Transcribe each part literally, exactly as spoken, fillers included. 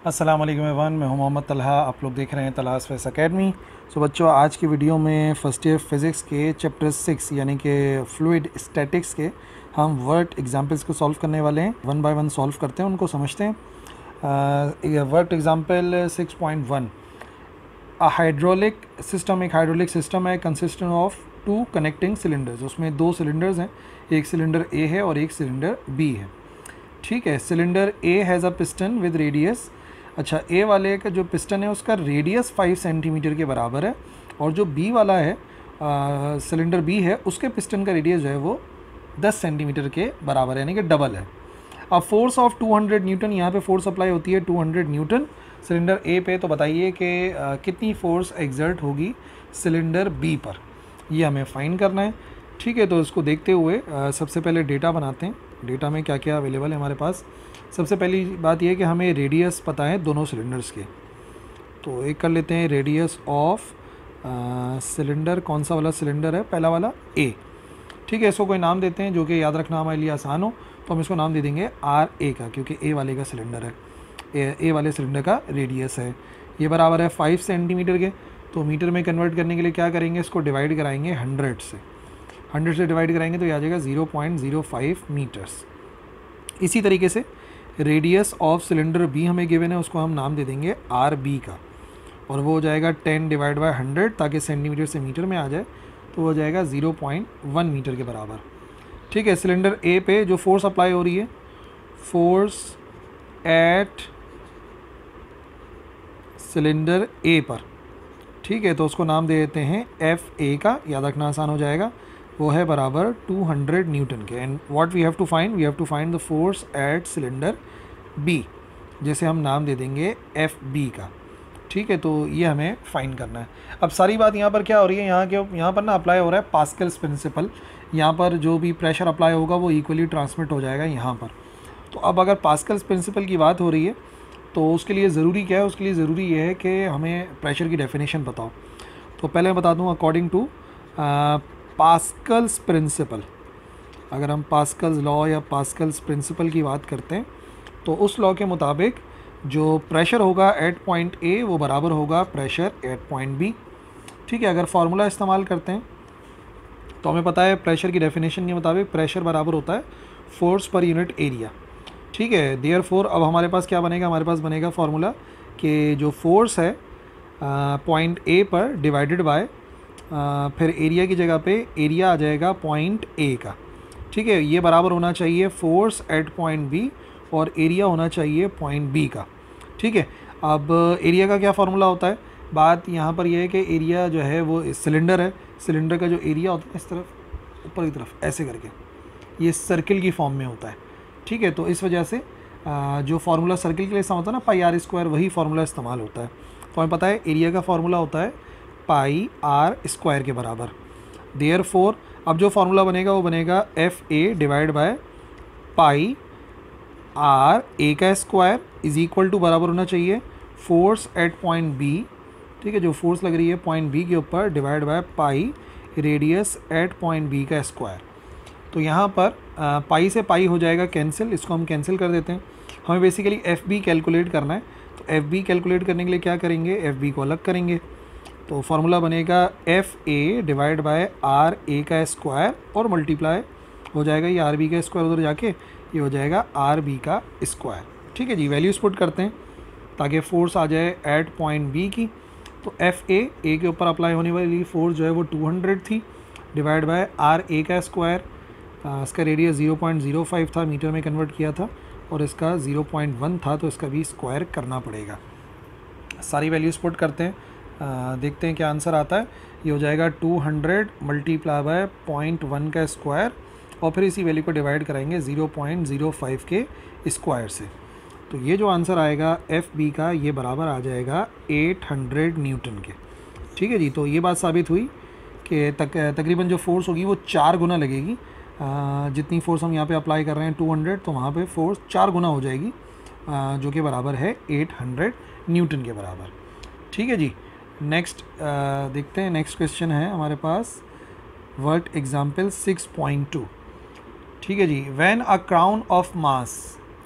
अस्सलाम वालेकुम एवरीवन, मैं हूं मोहम्मद तलहा। आप लोग देख रहे हैं तलहास फेस एकेडमी। सो बच्चों, आज की वीडियो में फ़र्स्ट ईयर फिज़िक्स के चैप्टर सिक्स यानी कि फ्लूइड स्टैटिक्स के हम वर्ड एग्जांपल्स को सॉल्व करने वाले हैं। वन बाय वन सॉल्व करते हैं, उनको समझते हैं। Word example six point one, a hydraulic system एक हाइड्रोलिक सिस्टम है consisting of two connecting cylinders. उसमें दो सिलेंडर्स हैं, एक सिलेंडर ए है और एक सिलेंडर बी है। ठीक है, cylinder A has a piston with radius. अच्छा, ए वाले का जो पिस्टन है उसका रेडियस फाइव सेंटीमीटर के बराबर है, और जो बी वाला है सिलेंडर बी है उसके पिस्टन का रेडियस जो है वो दस सेंटीमीटर के बराबर है, यानी कि डबल है। अब force of two hundred newton, यहाँ पे फोर्स अप्लाई होती है two hundred newton cylinder A पे। तो बताइए कि आ, कितनी फोर्स एग्जर्ट होगी सिलेंडर बी पर, ये हमें फाइंड करना है। ठीक है, तो इसको देखते हुए आ, सबसे पहले डेटा बनाते हैं। डेटा में क्या क्या अवेलेबल है हमारे पास। सबसे पहली बात यह है कि हमें रेडियस पता है दोनों सिलेंडर्स के। तो एक कर लेते हैं रेडियस ऑफ सिलेंडर। कौन सा वाला सिलेंडर है? पहला वाला ए। ठीक है, इसको कोई नाम देते हैं जो कि याद रखना हमारे लिए आसान हो। तो हम इसको नाम दे देंगे आर ए का, क्योंकि ए वाले का सिलेंडर है, ए, ए वाले सिलेंडर का रेडियस है। ये बराबर है फाइव सेंटीमीटर के। तो मीटर में कन्वर्ट करने के लिए क्या करेंगे, इसको डिवाइड कराएंगे हंड्रेड से। हंड्रेड से डिवाइड कराएंगे तो ये आ जाएगा zero point zero five metres. इसी तरीके से रेडियस ऑफ सिलेंडर बी हमें गिवन है, उसको हम नाम दे देंगे आर बी का, और वो हो जाएगा टेन डिवाइड बाय हंड्रेड, ताकि सेंटीमीटर से मीटर में आ जाए। तो हो जाएगा ज़ीरो पॉइंट वन मीटर के बराबर। ठीक है, सिलेंडर ए पे जो फोर्स अप्लाई हो रही है, फोर्स एट सिलेंडर ए पर, ठीक है, तो उसको नाम दे देते हैं एफ ए का, याद रखना आसान हो जाएगा। वो है बराबर टू हंड्रेड न्यूटन के। And what we have to find, we have to find the force at cylinder B, जैसे हम नाम दे देंगे एफ बी का। ठीक है, तो ये हमें फाइंड करना है। अब सारी बात यहाँ पर क्या हो रही है, यहाँ के यहाँ पर ना अप्लाई हो रहा है पास्कल्स प्रिंसिपल। यहाँ पर जो भी प्रेशर अप्लाई होगा वो इक्वली ट्रांसमिट हो जाएगा यहाँ पर। तो अब अगर पास्कल्स प्रिंसिपल की बात हो रही है तो उसके लिए ज़रूरी क्या है, उसके लिए ज़रूरी ये है कि हमें प्रेशर की डेफिनेशन बताओ। तो पहले मैं बता दूँ, अकॉर्डिंग टू पास्कल्स प्रिंसिपल, अगर हम पास्कल्स लॉ या पास्कल्स प्रिंसिपल की बात करते हैं तो उस लॉ के मुताबिक जो प्रेशर होगा एट पॉइंट ए वो बराबर होगा प्रेशर एट पॉइंट बी। ठीक है, अगर फार्मूला इस्तेमाल करते हैं तो हमें पता है प्रेशर की डेफिनेशन के मुताबिक प्रेशर बराबर होता है फोर्स पर यूनिट एरिया। ठीक है, देयर फोर अब हमारे पास क्या बनेगा, हमारे पास बनेगा फार्मूला कि जो फोर्स है पॉइंट ए पर डिवाइडेड बाय फिर एरिया की जगह पे एरिया आ जाएगा पॉइंट ए का। ठीक है, ये बराबर होना चाहिए फोर्स एट पॉइंट बी और एरिया होना चाहिए पॉइंट बी का। ठीक है, अब एरिया का क्या फार्मूला होता है, बात यहाँ पर यह है कि एरिया जो है वो सिलेंडर है, सिलेंडर का जो एरिया होता है इस तरफ ऊपर की तरफ ऐसे करके ये सर्किल की फॉर्म में होता है। ठीक है, तो इस वजह से जो फार्मूला सर्किल के लिए इस्तेमाल होता है ना, पाई आर स्क्वायर, वही फार्मूला इस्तेमाल होता है। तो हमें पता है एरिया का फार्मूला होता है पाई आर स्क्वायर के बराबर। देयर फोर अब जो फार्मूला बनेगा वो बनेगा F A divide by pi r A का स्क्वायर इज इक्वल टू बराबर होना चाहिए फोर्स एट पॉइंट बी। ठीक है, जो फोर्स लग रही है पॉइंट बी के ऊपर divide by pi radius at point B का स्क्वायर। तो यहाँ पर आ, पाई से पाई हो जाएगा कैंसिल, इसको हम कैंसिल कर देते हैं। हमें बेसिकली एफ बी कैलकुलेट करना है, तो एफ बी कैलकुलेट करने के लिए क्या करेंगे, एफ बी को अलग करेंगे। तो फार्मूला बनेगा F A divide by r A का स्क्वायर और मल्टीप्लाई हो जाएगा ये आर बी का स्क्वायर, उधर जाके ये हो जाएगा आर बी का स्क्वायर। ठीक है जी, वैल्यूज पुट करते हैं ताकि फोर्स आ जाए एट पॉइंट बी की। तो एफ ए ए के ऊपर अप्लाई होने वाली फोर्स जो है वो टू हंड्रेड थी डिवाइड बाय आर ए का स्क्वायर। इसका radius zero point zero five था, मीटर में कन्वर्ट किया था, और इसका ज़ीरो पॉइंट वन था, तो इसका भी स्क्वायर करना पड़ेगा। सारी वैल्यूज पुट करते हैं, आ, देखते हैं क्या आंसर आता है। ये हो जाएगा two hundred multiply by point one का स्क्वायर, और फिर इसी वैल्यू को डिवाइड कराएंगे ज़ीरो पॉइंट ज़ीरो फाइव के स्क्वायर से। तो ये जो आंसर आएगा एफ बी का, ये बराबर आ जाएगा एट हंड्रेड न्यूटन के। ठीक है जी, तो ये बात साबित हुई कि तक तकरीबन जो फोर्स होगी वो चार गुना लगेगी। आ, जितनी फोर्स हम यहाँ पे अप्लाई कर रहे हैं टू हंड्रेड, तो वहाँ पे फोर्स चार गुना हो जाएगी, आ, जो कि बराबर है एट हंड्रेड न्यूटन के बराबर। ठीक है जी, नेक्स्ट देखते हैं। नेक्स्ट क्वेश्चन है हमारे पास word example six point two. ठीक है जी, when a crown of mass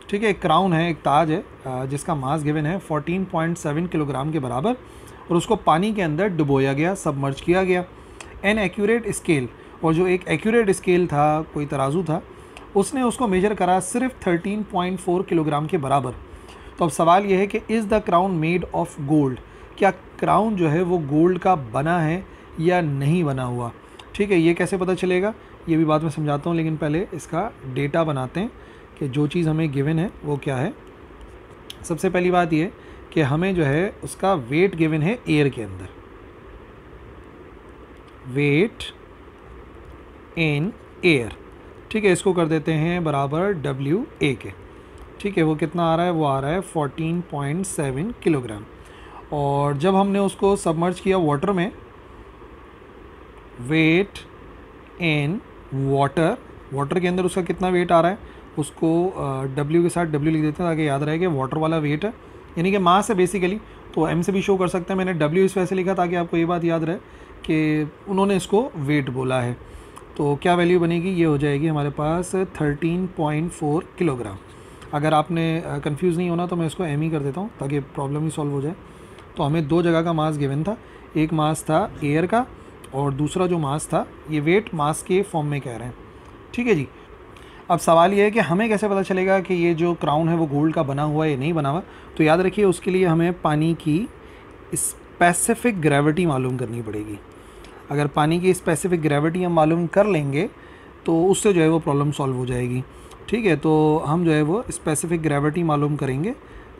ठीक है, एक क्राउन है, एक ताज है, अ, जिसका मास गिवन है फोर्टीन पॉइंट सेवन किलोग्राम के बराबर, और उसको पानी के अंदर डुबोया गया, सबमर्ज किया गया। एन एक्यूरेट स्केल, और जो एक एक्यूरेट स्केल था, कोई तराजू था, उसने उसको मेजर करा सिर्फ थर्टीन पॉइंट फोर किलोग्राम के बराबर। तो अब सवाल यह है कि is the crown made of gold, क्या क्राउन जो है वो गोल्ड का बना है या नहीं बना हुआ। ठीक है, ये कैसे पता चलेगा ये भी बाद में समझाता हूँ, लेकिन पहले इसका डेटा बनाते हैं कि जो चीज़ हमें गिवन है वो क्या है। सबसे पहली बात ये कि हमें जो है उसका वेट गिवन है एयर के अंदर, वेट इन एयर। ठीक है, इसको कर देते हैं बराबर डब्ल्यू ए के। ठीक है, वो कितना आ रहा है, वो आ रहा है फोर्टीन पॉइंट सेवन किलोग्राम। और जब हमने उसको सबमर्ज किया वाटर में, वेट इन वाटर, वाटर के अंदर उसका कितना वेट आ रहा है, उसको डब्ल्यू के साथ डब्ल्यू लिख देते हैं ताकि याद रहे कि वाटर वाला वेट है, यानी कि मास है बेसिकली। तो एम से भी शो कर सकते हैं, मैंने डब्ल्यू इस वजह से लिखा ताकि आपको ये बात याद रहे कि उन्होंने इसको वेट बोला है। तो क्या वैल्यू बनेगी, ये हो जाएगी हमारे पास थर्टीन पॉइंट फोर किलोग्राम। अगर आपने कंफ्यूज नहीं होना तो मैं इसको एम ही कर देता हूँ ताकि प्रॉब्लम ही सॉल्व हो जाए। तो हमें दो जगह का मास गिवन था, एक मास था एयर का और दूसरा जो मास था ये वेट मास के फॉर्म में कह रहे हैं। ठीक है जी, अब सवाल ये है कि हमें कैसे पता चलेगा कि ये जो क्राउन है वो गोल्ड का बना हुआ है या नहीं बना हुआ। तो याद रखिए उसके लिए हमें पानी की स्पेसिफिक ग्रेविटी मालूम करनी पड़ेगी। अगर पानी की स्पेसिफिक ग्रेविटी हम मालूम कर लेंगे तो उससे जो है वो प्रॉब्लम सॉल्व हो जाएगी। ठीक है, तो हम जो है वो स्पेसिफिक ग्रेविटी मालूम करेंगे।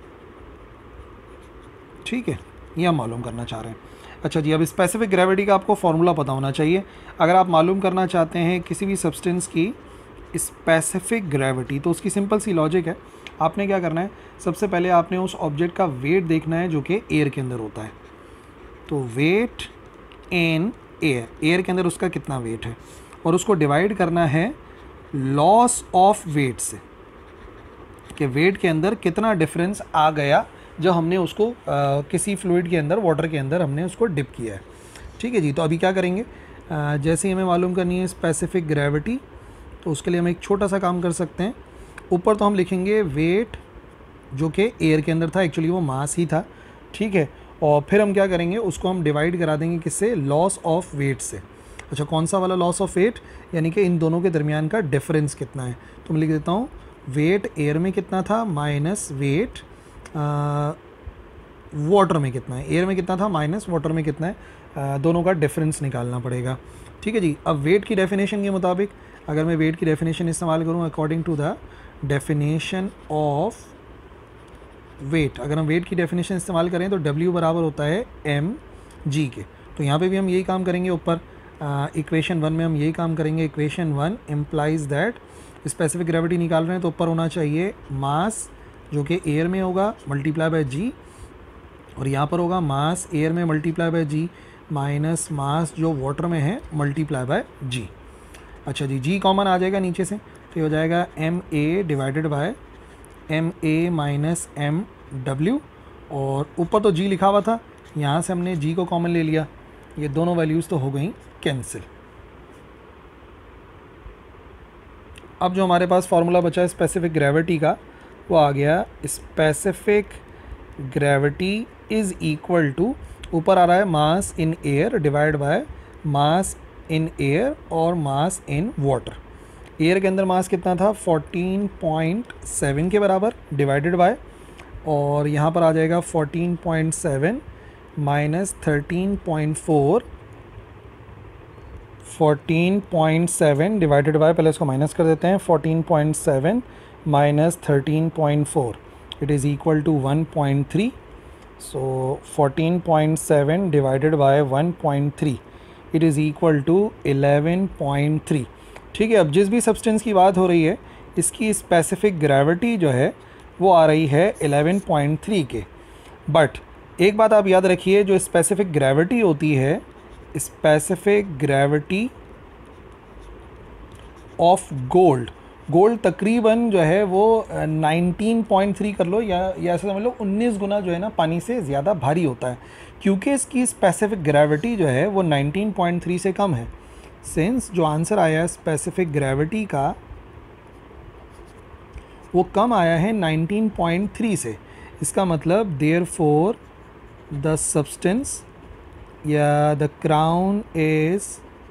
ठीक है, ये हम मालूम करना चाह रहे हैं। अच्छा जी, अब स्पेसिफिक ग्रेविटी का आपको फॉर्मूला पता होना चाहिए। अगर आप मालूम करना चाहते हैं किसी भी सब्सटेंस की स्पेसिफिक ग्रेविटी तो उसकी सिंपल सी लॉजिक है, आपने क्या करना है, सबसे पहले आपने उस ऑब्जेक्ट का वेट देखना है जो कि एयर के अंदर होता है। तो वेट इन एयर, एयर के अंदर उसका कितना वेट है, और उसको डिवाइड करना है लॉस ऑफ वेट से, कि वेट के अंदर कितना डिफरेंस आ गया जब हमने उसको आ, किसी फ्लूइड के अंदर, वाटर के अंदर हमने उसको डिप किया है। ठीक है जी, तो अभी क्या करेंगे, आ, जैसे ही हमें मालूम करनी है स्पेसिफिक ग्रेविटी, तो उसके लिए हम एक छोटा सा काम कर सकते हैं। ऊपर तो हम लिखेंगे वेट जो कि एयर के अंदर था, एक्चुअली वो मास ही था। ठीक है, और फिर हम क्या करेंगे, उसको हम डिवाइड करा देंगे किससे, लॉस ऑफ वेट से। अच्छा, कौन सा वाला लॉस ऑफ वेट, यानी कि इन दोनों के दरमियान का डिफरेंस कितना है। तो मैं लिख देता हूँ वेट एयर में कितना था माइनस वेट वाटर में कितना है, एयर में कितना था माइनस वाटर में कितना है, आ, दोनों का डिफरेंस निकालना पड़ेगा। ठीक है जी, अब वेट की डेफिनेशन के मुताबिक अगर मैं वेट की डेफिनेशन इस्तेमाल करूँ according to the definition of weight, अगर हम वेट की डेफिनेशन इस्तेमाल करें तो W बराबर होता है एम जी के। तो यहाँ पे भी हम यही काम करेंगे, ऊपर इक्वेशन वन में हम यही काम करेंगे। Equation one implies that specific gravity निकाल रहे हैं तो ऊपर होना चाहिए मास जो कि एयर में होगा मल्टीप्लाई बाय जी, और यहाँ पर होगा मास एयर में multiply by g minus mass जो वाटर में है मल्टीप्लाई बाय जी। अच्छा जी, जी कॉमन आ जाएगा नीचे से, तो ये हो जाएगा M A divided by M A minus M W, और ऊपर तो जी लिखा हुआ था, यहाँ से हमने जी को कॉमन ले लिया, ये दोनों वैल्यूज़ तो हो गई कैंसिल। अब जो हमारे पास फार्मूला बचा है स्पेसिफिक ग्रेविटी का, वो आ गया specific gravity is equal to, ऊपर आ रहा है mass in air divide by mass in air और मास इन वाटर। एयर के अंदर मास कितना था फोर्टीन पॉइंट सेवन के बराबर डिवाइडेड बाय, और यहाँ पर आ जाएगा fourteen point seven minus thirteen point four, fourteen point seven divided by, पहले इसको माइनस कर देते हैं, fourteen point seven minus thirteen point four, it is equal to one point three. So fourteen point seven divided by one point three, it is equal to eleven point three. ठीक है, अब जिस भी सब्सटेंस की बात हो रही है इसकी स्पेसिफिक ग्रेविटी जो है वो आ रही है इलेवन पॉइंट थ्री के। बट एक बात आप याद रखिए, जो स्पेसिफिक ग्रेविटी होती है, specific gravity of gold, gold तकरीबन जो है वो नाइनटीन पॉइंट थ्री कर लो या या ऐसा समझ लो उन्नीस गुना जो है ना पानी से ज़्यादा भारी होता है, क्योंकि इसकी स्पेसिफिक ग्रेविटी जो है वो नाइनटीन पॉइंट थ्री से कम है। सिंस जो आंसर आया है स्पेसिफिक ग्रेविटी का वो कम आया है नाइनटीन पॉइंट थ्री से। इसका मतलब देयर फोर द सब्सटेंस या the crown is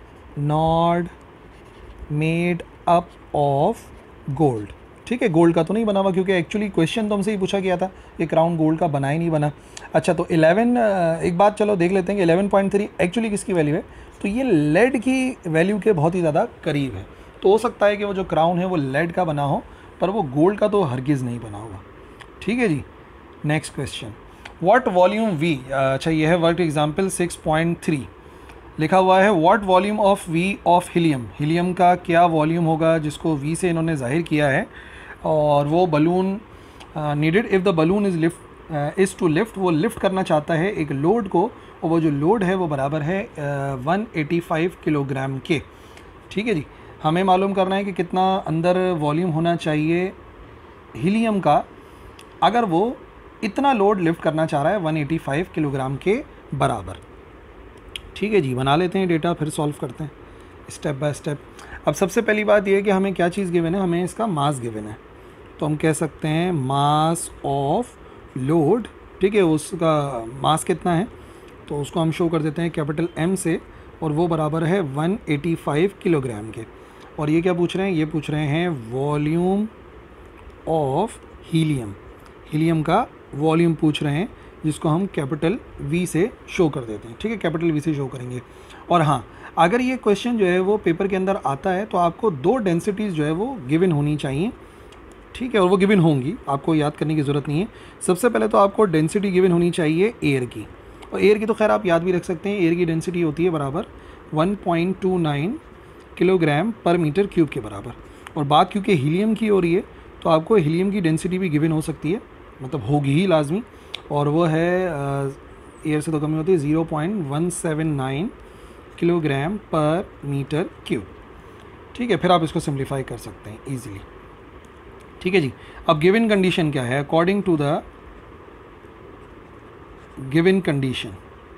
not made up of gold. ठीक है, गोल्ड का तो नहीं बना हुआ, क्योंकि एक्चुअली क्वेश्चन तो हमसे ही पूछा गया था कि क्राउन गोल्ड का बना ही नहीं बना। अच्छा, तो इलेवन, एक बात चलो देख लेते हैं कि इलेवन पॉइंट थ्री एक्चुअली किसकी वैल्यू है। तो ये लेड की वैल्यू के बहुत ही ज़्यादा करीब है। तो हो सकता है कि वो जो क्राउन है वो लेड का बना हो, पर वो गोल्ड का तो हरगिज़ नहीं बना होगा। ठीक है जी, next question, what volume V. अच्छा, ये है work example six point three. लिखा हुआ है what volume of V of helium. Helium का क्या वॉल्यूम होगा जिसको वी से इन्होंने जाहिर किया है, और वो balloon needed if the balloon is lift is to lift, वो लिफ्ट करना चाहता है एक लोड को, और वो जो लोड है वो बराबर है वन एटी फाइव किलोग्राम के। ठीक है जी, हमें मालूम करना है कि कितना अंदर वॉल्यूम होना चाहिए हीलियम का अगर वो इतना लोड लिफ्ट करना चाह रहा है वन एटी फाइव किलोग्राम के बराबर। ठीक है जी, बना लेते हैं डेटा, फिर सॉल्व करते हैं स्टेप बाय स्टेप। अब सबसे पहली बात यह है कि हमें क्या चीज़ गिवन है, हमें इसका मास गिवन है। तो हम कह सकते हैं मास ऑफ लोड। ठीक है, उसका मास कितना है तो उसको हम शो कर देते हैं कैपिटल एम से, और वो बराबर है वन एटी फाइव किलोग्राम के। और ये क्या पूछ रहे हैं, ये पूछ रहे हैं वॉल्यूम ऑफ हीलियम। हीलियम का वॉल्यूम पूछ रहे हैं, जिसको हम कैपिटल वी से शो कर देते हैं। ठीक है, कैपिटल वी से शो करेंगे। और हाँ, अगर ये क्वेश्चन जो है वो पेपर के अंदर आता है तो आपको दो डेंसिटीज़ जो है वो गिवन होनी चाहिए। ठीक है, और वो गिवन होंगी, आपको याद करने की ज़रूरत नहीं है। सबसे पहले तो आपको डेंसिटी गिवन होनी चाहिए एयर की, और एयर की तो खैर आप याद भी रख सकते हैं। एयर की डेंसिटी होती है बराबर one point two nine kilogram पर मीटर क्यूब के बराबर। और बात क्योंकि हीलियम की हो रही है तो आपको हीलियम की डेंसिटी भी गिवन हो सकती है, मतलब होगी ही लाजमी, और वो है एयर से तो कमी होती है zero point one seven nine kilogram पर मीटर क्यूब। ठीक है, फिर आप इसको सिंप्लीफाई कर सकते हैं ईजिली। ठीक है जी, अब गिवन कंडीशन क्या है, according to the given condition.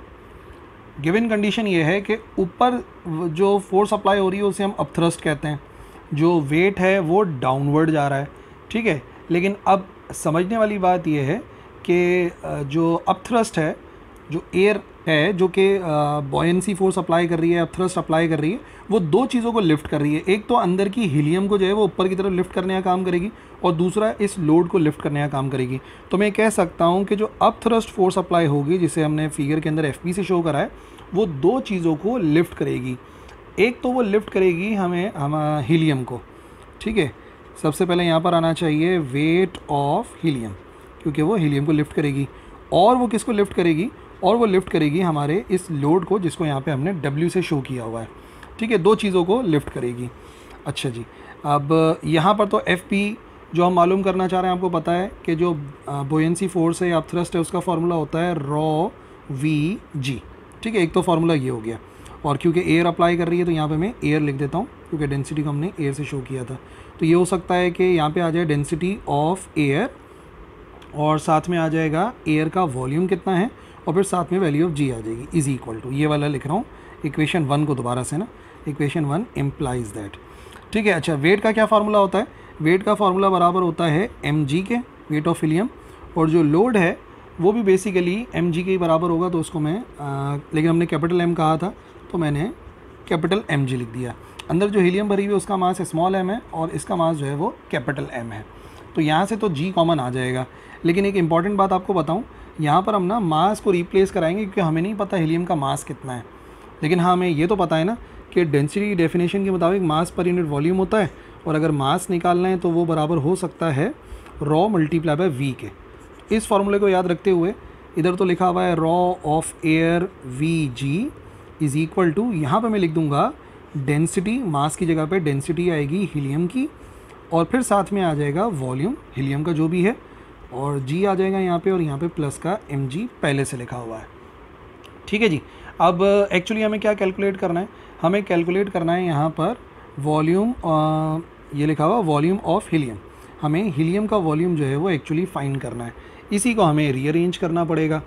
Given condition ये है कि ऊपर जो फोर्स अप्लाई हो रही है उसे हम अपथ्रस्ट कहते हैं, जो वेट है वो डाउनवर्ड जा रहा है। ठीक है, लेकिन अब समझने वाली बात यह है कि जो अपथ्रस्ट है, जो एयर है जो कि बॉयंसी फोर्स अप्लाई कर रही है, अपथ्रस्ट अप्लाई कर रही है, वो दो चीज़ों को लिफ्ट कर रही है। एक तो अंदर की हीलियम को जो है वो ऊपर की तरफ लिफ्ट करने का काम करेगी, और दूसरा इस लोड को लिफ्ट करने का काम करेगी। तो मैं कह सकता हूँ कि जो अपथ्रस्ट फोर्स अप्लाई होगी, जिसे हमने फिगर के अंदर एफ पी से शो करा है, वो दो चीज़ों को लिफ्ट करेगी। एक तो वो लिफ्ट करेगी हमें हम हीलियम को। ठीक है, सबसे पहले यहाँ पर आना चाहिए वेट ऑफ हीलियम, क्योंकि वो हीलियम को लिफ्ट करेगी। और वो किसको लिफ्ट करेगी, और वो लिफ्ट करेगी हमारे इस लोड को, जिसको यहाँ पे हमने डब्ल्यू से शो किया हुआ है। ठीक है, दो चीज़ों को लिफ्ट करेगी। अच्छा जी, अब यहाँ पर तो एफ पी जो हम मालूम करना चाह रहे हैं, आपको पता है कि जो बोयंसी फोर्स है या थ्रस्ट है उसका फार्मूला होता है रॉ वी जी। ठीक है, एक तो फार्मूला ये हो गया, और क्योंकि एयर अप्लाई कर रही है तो यहाँ पे मैं एयर लिख देता हूँ, क्योंकि डेंसिटी को हमने एयर से शो किया था। तो ये हो सकता है कि यहाँ पे आ जाए डेंसिटी ऑफ एयर, और साथ में आ जाएगा एयर का वॉल्यूम कितना है, और फिर साथ में वैल्यू ऑफ जी आ जाएगी, इज इक्वल टू, ये वाला लिख रहा हूँ इक्वेशन वन को दोबारा से ना, इक्वेशन वन इम्प्लाइज दैट। ठीक है, अच्छा, वेट का क्या फार्मूला होता है, वेट का फार्मूला बराबर होता है एम जी के, वेट ऑफ हीलियम, और जो लोड है वो भी बेसिकली एम जी के ही बराबर होगा। तो उसको मैं आ, लेकिन हमने कैपिटल एम कहा था तो मैंने कैपिटल एम जी लिख दिया। अंदर जो हीलियम भरी हुई है उसका मास स्मॉल एम है, और इसका मास जो है वो कैपिटल एम है। तो यहाँ से तो जी कॉमन आ जाएगा। लेकिन एक इंपॉर्टेंट बात आपको बताऊँ, यहाँ पर हम ना मास को रिप्लेस कराएंगे, क्योंकि हमें नहीं पता हीलियम का मास कितना है। लेकिन हाँ, हमें ये तो पता है ना कि डेंसिटी डेफिनेशन के मुताबिक मास पर यूनिट वॉल्यूम होता है, और अगर मास निकालना है तो वो बराबर हो सकता है रॉ मल्टीप्लाई बाय वी के। इस फार्मूले को याद रखते हुए इधर तो लिखा हुआ है rho of air V G is equal to, यहाँ पर मैं लिख दूँगा डेंसिटी, मास की जगह पे डेंसिटी आएगी हीलियम की, और फिर साथ में आ जाएगा वॉल्यूम हीलियम का जो भी है, और जी आ जाएगा यहाँ पे, और यहाँ पे प्लस का एम जी पहले से लिखा हुआ है। ठीक है जी, अब एक्चुअली हमें क्या कैलकुलेट करना है, हमें कैलकुलेट करना है यहाँ पर वॉल्यूम, ये लिखा हुआ वॉल्यूम ऑफ हीलियम। हमें हीलियम का वॉल्यूम जो है वो एक्चुअली फाइंड करना है, इसी को हमें रीअरेंज करना पड़ेगा।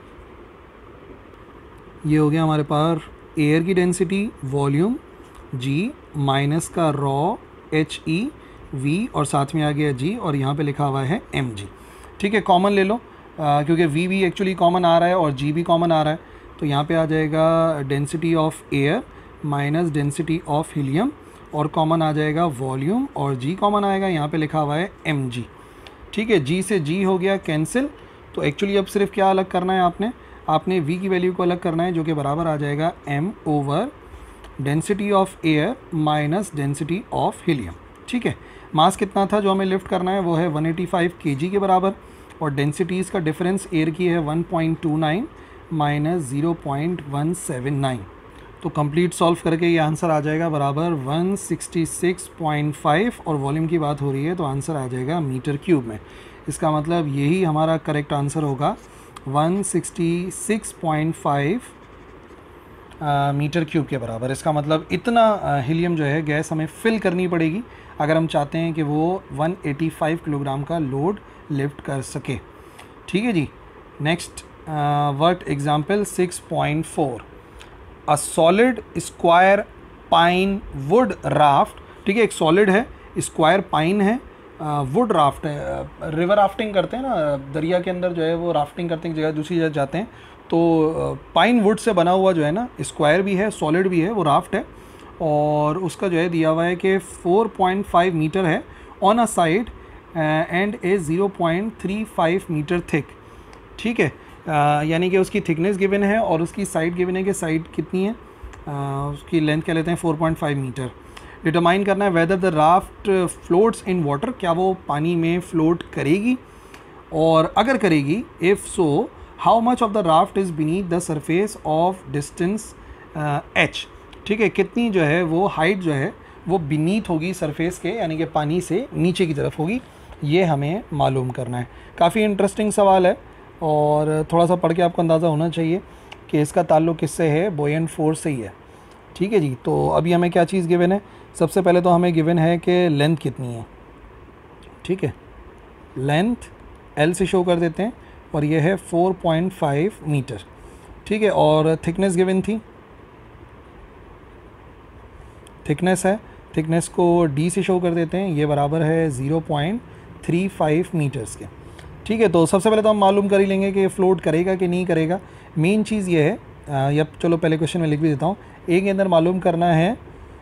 ये हो गया हमारे पास एयर की डेंसिटी वॉल्यूम जी माइनस का रॉ एच ई V और साथ में आ गया G और यहाँ पे लिखा हुआ है mg। ठीक है, कॉमन ले लो आ, क्योंकि V भी एक्चुअली कॉमन आ रहा है और G भी कॉमन आ रहा है, तो यहाँ पे आ जाएगा density of air minus density of helium और कॉमन आ जाएगा वॉल्यूम और G कॉमन आएगा, यहाँ पे लिखा हुआ है mg। ठीक है, G से G हो गया कैंसिल। तो एक्चुअली अब सिर्फ क्या अलग करना है, आपने आपने V की वैल्यू को अलग करना है, जो कि बराबर आ जाएगा m over density of air minus density of helium. ठीक है, मास कितना था जो हमें लिफ्ट करना है, वो है वन एटी फाइव केजी के बराबर और डेंसिटीज़ का डिफरेंस एयर की है one point two nine minus zero point one seven nine. तो कंप्लीट सॉल्व करके ये आंसर आ जाएगा बराबर one sixty six point five और वॉल्यूम की बात हो रही है तो आंसर आ जाएगा मीटर क्यूब में। इसका मतलब यही हमारा करेक्ट आंसर होगा one sixty six point five metre cube के बराबर। इसका मतलब इतना हीलियम जो है गैस हमें फिल करनी पड़ेगी अगर हम चाहते हैं कि वो वन एटी फाइव किलोग्राम का लोड लिफ्ट कर सके। ठीक है जी, next work example six point four, a solid square pine wood raft. ठीक है, एक सॉलिड है, स्क्वायर पाइन है, वुड राफ्ट है। रिवर राफ्टिंग करते हैं ना, दरिया के अंदर जो है वो राफ्टिंग करते हैं, एक जगह दूसरी जगह जाते हैं, तो पाइन वुड से बना हुआ जो है ना, स्क्वायर भी है सॉलिड भी है, वो राफ्ट है और उसका जो है दिया हुआ है कि फोर पॉइंट फाइव मीटर है on a side and a zero point three five metre thick. ठीक है, uh, यानी कि उसकी थिकनेस गिवन है और उसकी साइड गिवन है कि साइड कितनी है, uh, उसकी लेंथ क्या लेते हैं four point five metre. Determine करना है whether the raft floats in water, क्या वो पानी में फ्लोट करेगी और अगर करेगी if so how much of the raft is beneath the surface of distance H. ठीक है, कितनी जो है वो हाइट जो है वो बीनीथ होगी सरफेस के, यानी कि पानी से नीचे की तरफ होगी, ये हमें मालूम करना है। काफ़ी इंटरेस्टिंग सवाल है और थोड़ा सा पढ़ के आपको अंदाज़ा होना चाहिए कि इसका ताल्लुक़ किससे है, बुओयेंट फोर्स से ही है। ठीक है जी, तो अभी हमें क्या चीज़ गिवन है, सबसे पहले तो हमें गिवन है कि लेंथ कितनी है। ठीक है, लेंथ एल से शो कर देते हैं और ये है फोर पॉइंट फाइव मीटर। ठीक है, और थिकनेस गिवन थी, थिकनेस है, थिकनेस को डी से शो कर देते हैं, ये बराबर है zero point three five metres के। ठीक है, तो सबसे पहले तो हम मालूम कर ही लेंगे कि फ्लोट करेगा कि नहीं करेगा। मेन चीज़ ये है, या चलो पहले क्वेश्चन में लिख भी देता हूँ, एक के अंदर मालूम करना है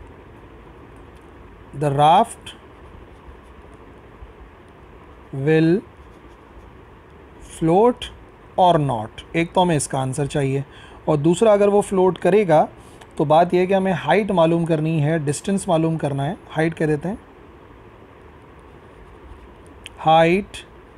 द राफ्ट विल फ्लोट और नॉट। एक तो हमें इसका आंसर चाहिए और दूसरा अगर वो फ्लोट करेगा तो बात यह है कि हमें हाइट मालूम करनी है, डिस्टेंस मालूम करना है। हाइट कह देते हैं, हाइट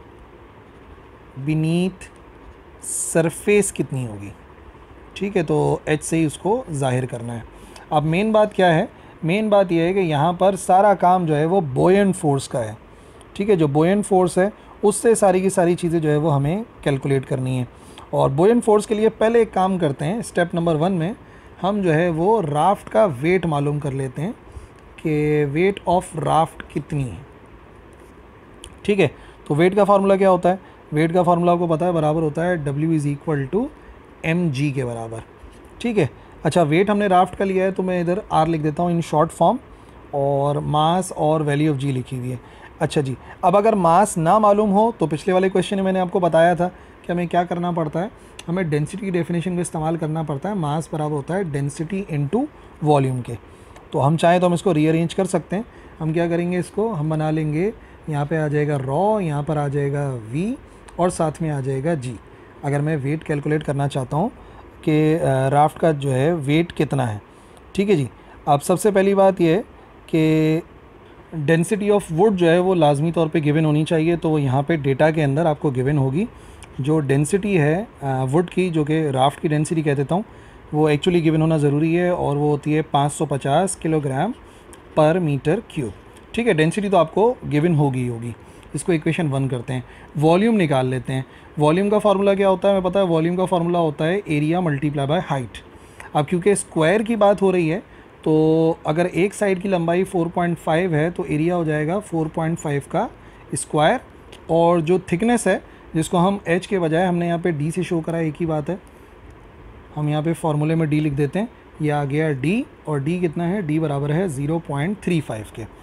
बीनीथ सरफेस कितनी होगी। ठीक है, तो एच से ही उसको जाहिर करना है। अब मेन बात क्या है, मेन बात यह है कि यहाँ पर सारा काम जो है वो बुओयेंट फोर्स का है। ठीक है, जो बुओयेंट फोर्स है उससे सारी की सारी चीज़ें जो है वो हमें कैलकुलेट करनी है। और बुओयेंट फोर्स के लिए पहले एक काम करते हैं, स्टेप नंबर वन में हम जो है वो राफ्ट का वेट मालूम कर लेते हैं कि वेट ऑफ राफ्ट कितनी है। ठीक है, तो वेट का फार्मूला क्या होता है, वेट का फार्मूला आपको पता है, बराबर होता है W is equal to M G के बराबर। ठीक है, अच्छा वेट हमने राफ्ट का लिया है तो मैं इधर R लिख देता हूँ इन शॉर्ट फॉर्म और मास और वैल्यू ऑफ G लिखी हुई है। अच्छा जी, अब अगर मास ना मालूम हो तो पिछले वाले क्वेश्चन में मैंने आपको बताया था कि हमें क्या करना पड़ता है, हमें डेंसिटी की डेफिनेशन का इस्तेमाल करना पड़ता है। मास बराबर होता है डेंसिटी इनटू वॉल्यूम के। तो हम चाहें तो हम इसको रीअरेंज कर सकते हैं। हम क्या करेंगे, इसको हम बना लेंगे, यहाँ पे आ जाएगा रॉ, यहाँ पर आ जाएगा V और साथ में आ जाएगा G। अगर मैं वेट कैलकुलेट करना चाहता हूँ कि राफ्ट का जो है वेट कितना है। ठीक है जी, अब सबसे पहली बात ये है कि डेंसिटी ऑफ वुड जो है वो लाजमी तौर पे गिवन होनी चाहिए, तो वो यहाँ पे डेटा के अंदर आपको गिवन होगी। जो डेंसिटी है वुड की, जो कि राफ्ट की डेंसिटी कह देता हूँ, वो एक्चुअली गिवन होना ज़रूरी है और वो होती है पाँच सौ पचास किलोग्राम पर मीटर क्यूब। ठीक है, डेंसिटी तो आपको गिवन होगी होगी इसको इक्वेशन वन करते हैं। वॉल्यूम निकाल लेते हैं। वॉल्यूम का फार्मूला क्या होता है, हमें पता है, वॉल्यूम का फार्मूला होता है एरिया मल्टीप्लाई बाय हाइट। अब क्योंकि स्क्वायर की बात हो रही है तो अगर एक साइड की लंबाई फोर पॉइंट फाइव है तो एरिया हो जाएगा फोर पॉइंट फाइव का स्क्वायर, और जो थिकनेस है जिसको हम h के बजाय हमने यहाँ पे d से शो करा है, एक ही बात है, हम यहाँ पे फार्मूले में d लिख देते हैं, ये आ गया d और d कितना है, d बराबर है ज़ीरो पॉइंट थ्री फाइव के। तो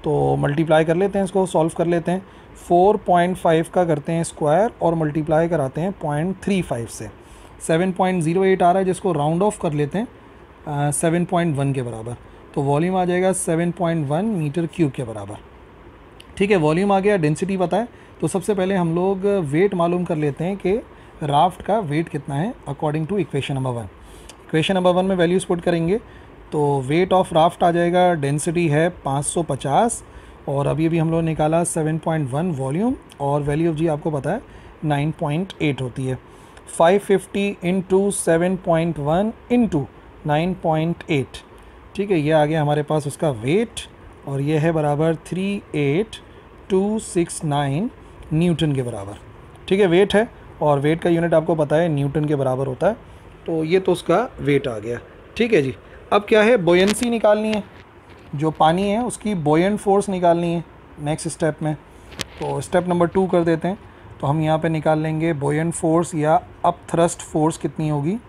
तो मल्टीप्लाई कर लेते हैं, इसको सॉल्व कर लेते हैं। फोर पॉइंट फाइव का करते हैं स्क्वायर और मल्टीप्लाई कराते हैं पॉइंट थ्री फाइव से, सेवन पॉइंट ज़ीरो एट आ रहा है, जिसको राउंड ऑफ कर लेते हैं सेवन पॉइंट वन के बराबर। तो वॉल्यूम आ जाएगा seven point one metre cube के बराबर। ठीक है, वॉल्यूम आ गया, डेंसिटी पता है, तो सबसे पहले हम लोग वेट मालूम कर लेते हैं कि राफ्ट का वेट कितना है according to equation number one. Equation number one में वैल्यूज़ पुट करेंगे तो वेट ऑफ राफ्ट आ जाएगा, डेंसिटी है पाँच सौ पचास और अभी अभी हम लोग निकाला सेवन पॉइंट वन वॉल्यूम और वैल्यू ऑफ जी आपको पता है नाइन पॉइंट एट होती है। Five fifty into seven point one into nine point eight, ठीक है, ये आ गया हमारे पास उसका वेट और ये है बराबर three eight two six nine newton के बराबर। ठीक है, वेट है और वेट का यूनिट आपको पता है न्यूटन के बराबर होता है, तो ये तो उसका वेट आ गया। ठीक है जी, अब क्या है, बोयेंसी निकालनी है, जो पानी है उसकी बोयेंट फोर्स निकालनी है नेक्स्ट स्टेप में। तो स्टेप नंबर टू कर देते हैं, तो हम यहाँ पे निकाल लेंगे बोयेंट फोर्स या अप थ्रस्ट फोर्स कितनी होगी।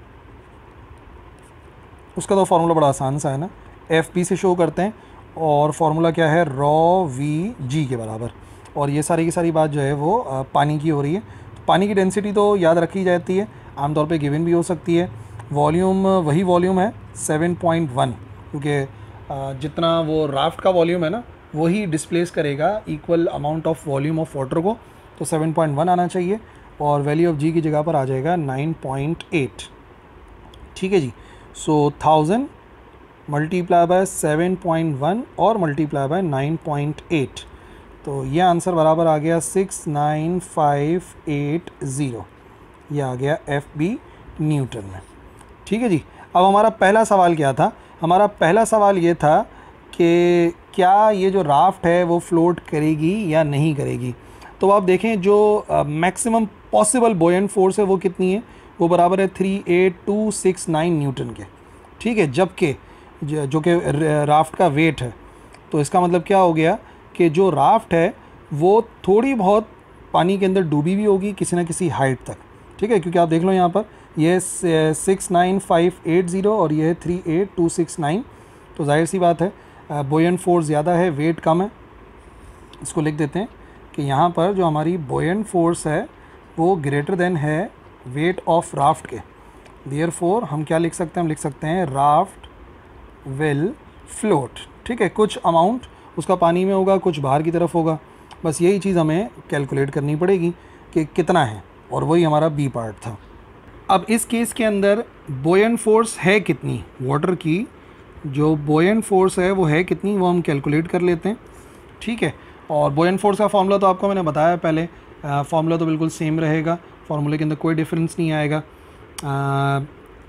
उसका तो फार्मूला बड़ा आसान सा है ना, एफ पी से शो करते हैं और फार्मूला क्या है, रॉ वी जी के बराबर। और ये सारी की सारी बात जो है वो पानी की हो रही है, तो पानी की डेंसिटी तो याद रखी जाती है, आमतौर पे गिवन भी हो सकती है। वॉल्यूम वही वॉल्यूम है सेवन पॉइंट वन, क्योंकि जितना वो राफ्ट का वॉल्यूम है ना वही डिस्प्लेस करेगा equal amount of volume of water को, तो सेवन पॉइंट वन आना चाहिए और वैल्यू ऑफ जी की जगह पर आ जाएगा नाइन पॉइंट एट। ठीक है जी, so thousand multiply by seven point one और multiply by nine point eight, तो ये आंसर बराबर आ गया six nine five eight zero, ये आ गया एफ बी न्यूटन में। ठीक है जी, अब हमारा पहला सवाल क्या था, हमारा पहला सवाल ये था कि क्या ये जो राफ्ट है वो फ्लोट करेगी या नहीं करेगी। तो आप देखें जो मैक्सिमम पॉसिबल बोयेंट फोर्स है वो कितनी है, वो बराबर है three eight two six nine newton के। ठीक है, जबकि जो कि राफ्ट का वेट है, तो इसका मतलब क्या हो गया कि जो राफ्ट है वो थोड़ी बहुत पानी के अंदर डूबी भी होगी किसी ना किसी हाइट तक। ठीक है, क्योंकि आप देख लो यहाँ पर ये six nine five eight zero और ये है three eight two six nine, तो जाहिर सी बात है बोयेंट फोर्स ज़्यादा है, वेट कम है। इसको लिख देते हैं कि यहाँ पर जो हमारी बोयेंट फोर्स है वो ग्रेटर देन है वेट ऑफ राफ्ट के, देयरफॉर हम क्या लिख सकते हैं, हम लिख सकते हैं राफ्ट विल फ्लोट। ठीक है, कुछ अमाउंट उसका पानी में होगा, कुछ बाहर की तरफ होगा, बस यही चीज़ हमें कैलकुलेट करनी पड़ेगी कि कितना है, और वही हमारा बी पार्ट था। अब इस केस के अंदर बोयेंट फोर्स है कितनी, वाटर की जो बोयेंट फोर्स है वो है कितनी, वो हम कैलकुलेट कर लेते हैं। ठीक है, और बोयेंट फोर्स का फार्मूला तो आपको मैंने बताया पहले, फार्मूला तो बिल्कुल सेम रहेगा, फार्मूले के अंदर कोई डिफरेंस नहीं आएगा। आ,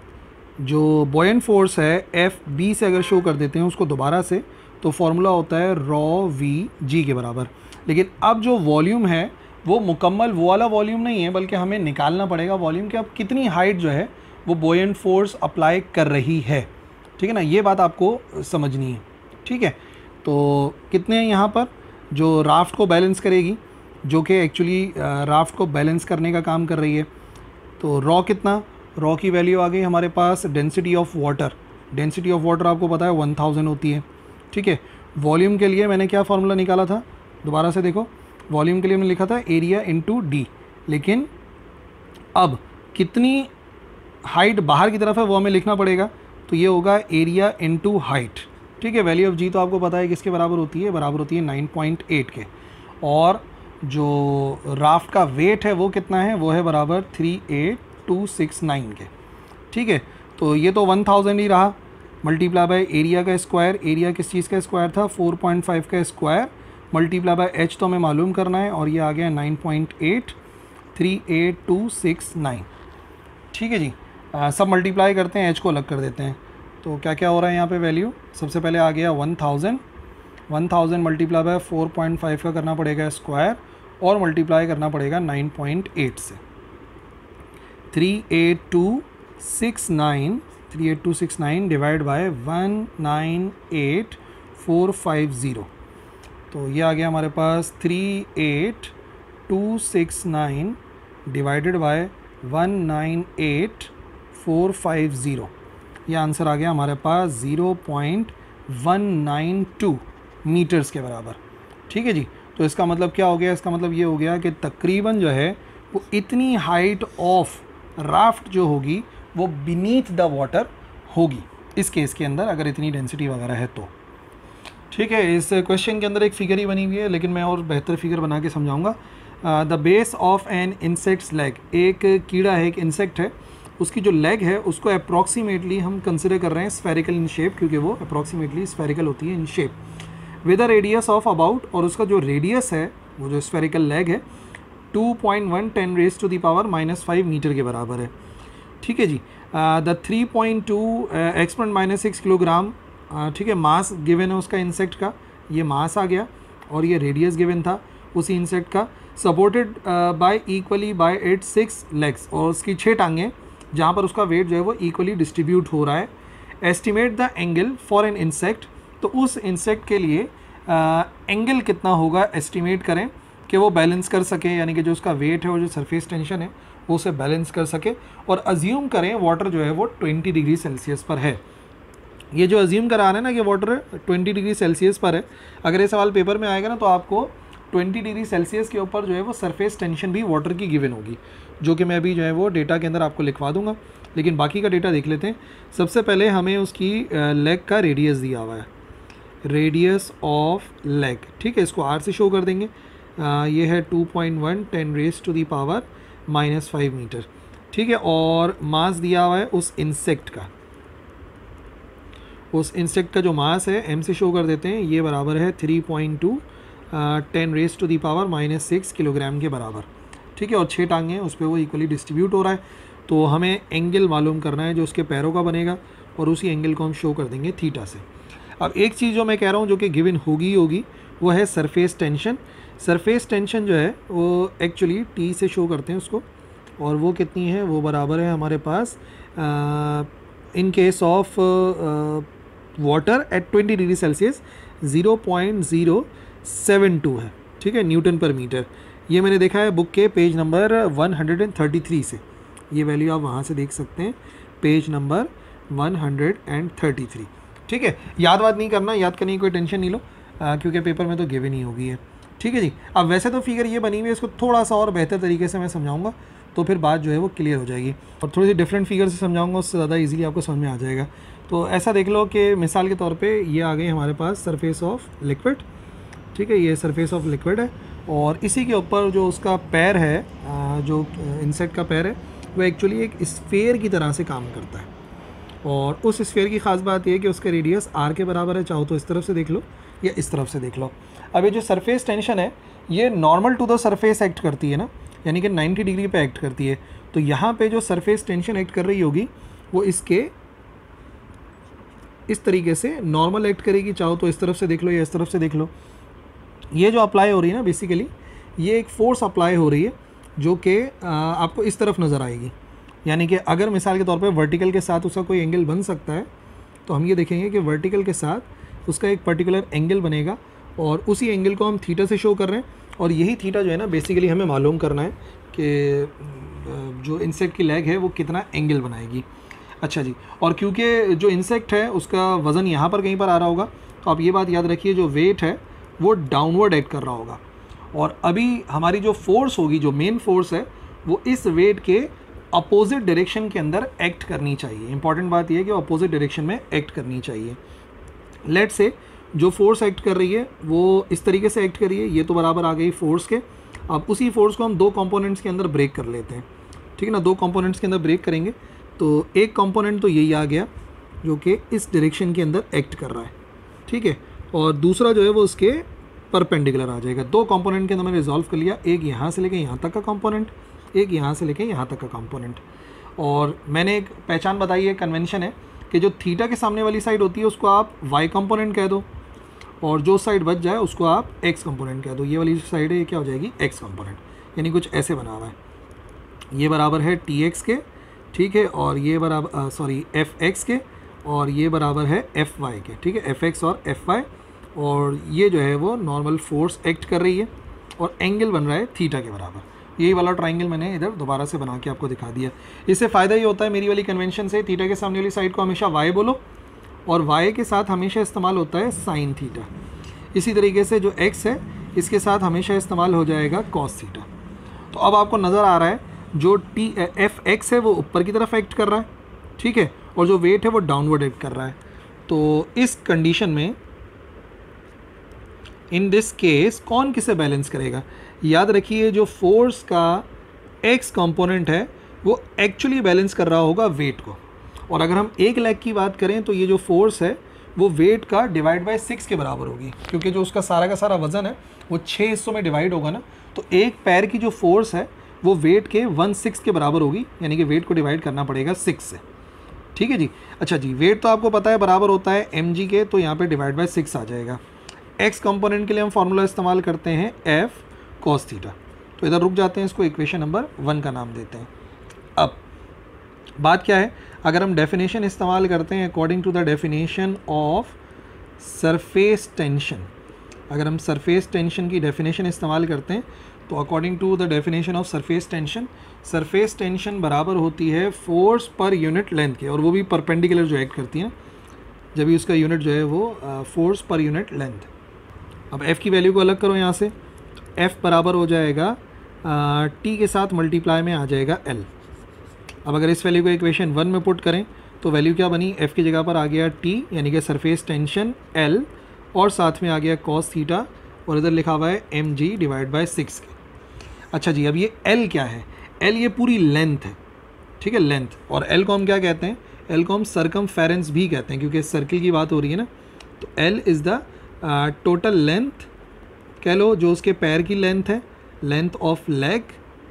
जो बोयेंट फोर्स है एफ बी से अगर शो कर देते हैं उसको दोबारा से, तो फार्मूला होता है रॉ वी जी के बराबर। लेकिन अब जो वॉल्यूम है वो मुकम्मल वो वाला वॉल्यूम नहीं है, बल्कि हमें निकालना पड़ेगा वॉल्यूम कि अब कितनी हाइट जो है वो बोयेंट फोर्स अप्लाई कर रही है। ठीक है ना, ये बात आपको समझनी है। ठीक है, तो कितने हैं यहाँ पर जो राफ्ट को बैलेंस करेगी, जो कि एक्चुअली राफ्ट को बैलेंस करने का काम कर रही है। तो रॉ कितना, रॉ की वैल्यू आ गई हमारे पास density of water, density of water आपको पता है वन थाउजेंड होती है। ठीक है, वॉल्यूम के लिए मैंने क्या फार्मूला निकाला था, दोबारा से देखो, वॉल्यूम के लिए मैंने लिखा था एरिया इनटू डी, लेकिन अब कितनी हाइट बाहर की तरफ है वो हमें लिखना पड़ेगा, तो ये होगा एरिया इनटू हाइट। ठीक है, वैल्यू ऑफ जी तो आपको पता है किसके बराबर होती है, बराबर होती है नाइन पॉइंट एट के, और जो राफ्ट का वेट है वो कितना है, वो है बराबर three eight two six nine के। ठीक है, तो ये तो वन थाउजेंड ही रहा, मल्टीप्लाई बाय एरिया का स्क्वायर, एरिया किस चीज़ का स्क्वायर था, फोर पॉइंट फाइव का स्क्वायर, मल्टीप्लाई बाय एच तो हमें मालूम करना है, और ये आ गया nine point eight three eight two six nine. ठीक है जी, आ, सब मल्टीप्लाई करते हैं, एच को अलग कर देते हैं, तो क्या क्या हो रहा है यहाँ पे वैल्यू, सबसे पहले आ गया one thousand, one thousand multiply by four point five का करना पड़ेगा स्क्वायर, और मल्टीप्लाई करना पड़ेगा नाइन पॉइंट एट से, three eight two six nine, three eight two six nine divide by one nine eight four five zero, तो ये आ गया हमारे पास three eight two six nine divided by one nine eight four five zero, ये answer आ गया हमारे पास zero point one nine two metres के बराबर। ठीक है जी। तो इसका मतलब क्या हो गया, इसका मतलब ये हो गया कि तकरीबन जो है वो इतनी हाइट ऑफ राफ्ट जो होगी वो बीनीथ द वाटर होगी इस केस के अंदर, अगर इतनी डेंसिटी वगैरह है तो। ठीक है, इस क्वेश्चन के अंदर एक फिगर ही बनी हुई है, लेकिन मैं और बेहतर फिगर बना के समझाऊंगा। The base of an insect's leg, एक कीड़ा है, एक इंसेक्ट है, उसकी जो लेग है उसको अप्रॉक्सीमेटली हम कंसिडर कर रहे हैं स्फेरिकल इन शेप, क्योंकि वो अप्रॉक्सीमेटली स्फेरिकल होती है in shape, with a radius of about, और उसका जो रेडियस है वो जो स्फेरिकल लेग है two point one ten raise to the power minus five metre के बराबर है। ठीक है जी। The three point two exponent minus six kilogram, ठीक है, मास गिवन है उसका इंसेक्ट का, ये मास आ गया, और ये रेडियस गिवन था उसी इंसेक्ट का, supported by equally by its six legs, और उसकी छः टांगें जहाँ पर उसका वेट जो है वो इक्वली डिस्ट्रीब्यूट हो रहा है। Estimate the angle for an insect, तो उस इंसेक्ट के लिए एंगल uh, कितना होगा एस्टिमेट करें कि वो बैलेंस कर सके, यानी कि जो उसका वेट है और जो सरफेस टेंशन है वो उसे बैलेंस कर सके, और अज्यूम करें वाटर जो है वो ट्वेंटी डिग्री सेल्सियस पर है। ये जो अज्यूम करा रहे हैं ना कि वाटर ट्वेंटी डिग्री सेल्सियस पर है, अगर ये सवाल पेपर में आएगा ना तो आपको ट्वेंटी डिग्री सेल्सियस के ऊपर जो है वो सरफेस टेंशन भी वाटर की गिवन होगी, जो कि मैं अभी जो है वो डेटा के अंदर आपको लिखवा दूंगा। लेकिन बाकी का डेटा देख लेते हैं। सबसे पहले हमें उसकी लेग का रेडियस दिया हुआ है, रेडियस ऑफ लेग, ठीक है, इसको आर से शो कर देंगे। आ, ये है two point one ten raise to the power minus five metre, ठीक है, और मास दिया हुआ है उस इंसेक्ट का, उस इंसेक्ट का जो मास है एम से शो कर देते हैं, ये बराबर है three point two ten raise to the power minus six kilogram के बराबर। ठीक है, और छः टांगे हैं उस पर वो इक्वली डिस्ट्रीब्यूट हो रहा है। तो हमें एंगल मालूम करना है जो उसके पैरों का बनेगा, और उसी एंगल को हम शो कर देंगे थीटा से। अब एक चीज़ जो मैं कह रहा हूँ जो कि गिवन होगी होगी वो है सरफेस टेंशन। सरफेस टेंशन जो है वो एक्चुअली टी से शो करते हैं उसको, और वो कितनी है, वो बराबर है हमारे पास in case of water at twenty degree Celsius zero point zero seven two है। ठीक है, न्यूटन पर मीटर। ये मैंने देखा है बुक के page number one hundred thirty three से, ये वैल्यू आप वहाँ से देख सकते हैं, page number one hundred thirty three. ठीक है, याद वाद नहीं करना, याद करने की कोई टेंशन नहीं लो, आ, क्योंकि पेपर में तो गिवन ही होगी है। ठीक है जी। अब वैसे तो फिगर ये बनी हुई है, इसको थोड़ा सा और बेहतर तरीके से मैं समझाऊंगा तो फिर बात जो है वो क्लियर हो जाएगी, और थोड़ी सी डिफरेंट फिगर से समझाऊंगा, उससे ज़्यादा इजीली आपको समझ में आ जाएगा। तो ऐसा देख लो कि मिसाल के तौर पे ये आ गई हमारे पास सरफेस ऑफ लिक्विड। ठीक है, ये सरफेस ऑफ लिक्विड है, और इसी के ऊपर जो उसका पैर है, जो इंसेक्ट का पैर है, वो एक्चुअली एक स्फेयर की तरह से काम करता है, और उस स्फेयर की ख़ास बात यह है कि उसका रेडियस आर के बराबर है। चाहो तो इस तरफ से देख लो या इस तरफ से देख लो। अब ये जो सरफेस टेंशन है ये normal to the surface act करती है ना, यानी कि नाइन्टी डिग्री पे एक्ट करती है। तो यहाँ पे जो सरफेस टेंशन एक्ट कर रही होगी वो इसके इस तरीके से नॉर्मल एक्ट करेगी। चाहो तो इस तरफ से देख लो या इस तरफ से देख लो। ये जो अप्लाई हो रही है ना, बेसिकली ये एक फोर्स अप्लाई हो रही है जो कि आपको इस तरफ नज़र आएगी। यानी कि अगर मिसाल के तौर पे वर्टिकल के साथ उसका कोई एंगल बन सकता है, तो हम ये देखेंगे कि वर्टिकल के साथ उसका एक पर्टिकुलर एंगल बनेगा, और उसी एंगल को हम थीटा से शो कर रहे हैं। और यही थीटा जो है ना बेसिकली हमें मालूम करना है कि जो इंसेक्ट की लेग है वो कितना एंगल बनाएगी। अच्छा जी, और क्योंकि जो इंसेक्ट है उसका वज़न यहाँ पर कहीं पर आ रहा होगा, तो आप ये बात याद रखिए, जो वेट है वो डाउनवर्ड एक्ट कर रहा होगा, और अभी हमारी जो फोर्स होगी, जो मेन फोर्स है, वो इस वेट के अपोजिट डायरेक्शन के अंदर एक्ट करनी चाहिए। इंपॉर्टेंट बात यह है कि अपोजिट डायरेक्शन में एक्ट करनी चाहिए। लेट से जो फोर्स एक्ट कर रही है वो इस तरीके से एक्ट कर रही है, ये तो बराबर आ गई फोर्स के। अब उसी फोर्स को हम दो कंपोनेंट्स के अंदर ब्रेक कर लेते हैं। ठीक है ना, दो कंपोनेंट्स के अंदर ब्रेक करेंगे तो एक कंपोनेंट तो यही आ गया जो कि इस डायरेक्शन के अंदर एक्ट कर रहा है। ठीक है, और दूसरा जो है वो उसके परपेंडिकुलर आ जाएगा। दो कंपोनेंट के अंदर मैंने रिजॉल्व कर लिया, एक यहाँ से लेके यहाँ तक का कंपोनेंट, एक यहाँ से लेके यहाँ तक का कंपोनेंट। और मैंने एक पहचान बताई है, कन्वेंशन है कि जो थीटा के सामने वाली साइड होती है उसको आप वाई कंपोनेंट कह दो, और जो साइड बच जाए उसको आप एक्स कंपोनेंट कह दो। ये वाली साइड है ये क्या हो जाएगी, एक्स कंपोनेंट। यानी कुछ ऐसे बना हुआ है, ये बराबर है टी एक्स के, ठीक है, और ये बराबर सॉरी एफ एक्स के, और ये बराबर है एफ वाई के। ठीक है, एफ एक्स और एफ वाई, और ये जो है वो नॉर्मल फोर्स एक्ट कर रही है, और एंगल बन रहा है थीटा के बराबर। यही वाला ट्राइंगल मैंने इधर दोबारा से बना के आपको दिखा दिया। इससे फ़ायदा ये होता है मेरी वाली कन्वेंशन से, थीटा के सामने वाली साइड को हमेशा वाई बोलो, और वाई के साथ हमेशा इस्तेमाल होता है साइन थीटा। इसी तरीके से जो x है इसके साथ हमेशा इस्तेमाल हो जाएगा cos थीटा। तो अब आपको नज़र आ रहा है जो टी एफ एक्स है वो ऊपर की तरफ एक्ट कर रहा है, ठीक है, और जो वेट है वो डाउनवर्ड एक्ट कर रहा है। तो इस कंडीशन में इन दिस केस कौन किसे बैलेंस करेगा? याद रखिए जो फोर्स का एक्स कंपोनेंट है वो एक्चुअली बैलेंस कर रहा होगा वेट को। और अगर हम एक लेग की बात करें तो ये जो फोर्स है वो वेट का डिवाइड बाय सिक्स के बराबर होगी, क्योंकि जो उसका सारा का सारा वज़न है वो छः हिस्सों में डिवाइड होगा ना, तो एक पैर की जो फोर्स है वो वेट के वन सिक्स के बराबर होगी, यानी कि वेट को डिवाइड करना पड़ेगा सिक्स से। ठीक है जी। अच्छा जी, वेट तो आपको पता है बराबर होता है एम जी के, तो यहाँ पे डिवाइड बाय सिक्स आ जाएगा। एक्स कंपोनेंट के लिए हम फार्मूला इस्तेमाल करते हैं एफ कॉस थीटा। तो इधर रुक जाते हैं, इसको इक्वेशन नंबर वन का नाम देते हैं। अब बात क्या है, अगर हम डेफिनेशन इस्तेमाल करते हैं according to the definition of surface tension, अगर हम सरफेस टेंशन की डेफिनेशन इस्तेमाल करते हैं तो according to the definition of surface tension, surface tension बराबर होती है फोर्स पर यूनिट लेंथ के, और वो भी परपेंडिकुलर जो एक्ट करती है, जब भी उसका यूनिट जो है वो फोर्स पर यूनिट लेंथ। अब f की वैल्यू को अलग करो यहाँ से, f बराबर हो जाएगा t के साथ मल्टीप्लाई में आ जाएगा l। अब अगर इस वैल्यू को इक्वेशन वन में पुट करें तो वैल्यू क्या बनी, f की जगह पर आ गया t यानी कि सरफेस टेंशन l, और साथ में आ गया cos थीटा, और इधर लिखा हुआ है M G divide by six के। अच्छा जी, अब ये l क्या है, l ये पूरी लेंथ है, ठीक है, लेंथ। और l को हम क्या कहते हैं, l को हम सरकमफेरेंस भी कहते हैं, क्योंकि सर्किल की बात हो रही है ना। तो l is the total length कह लो, जो उसके पैर की लेंथ है, लेंथ ऑफ लेग।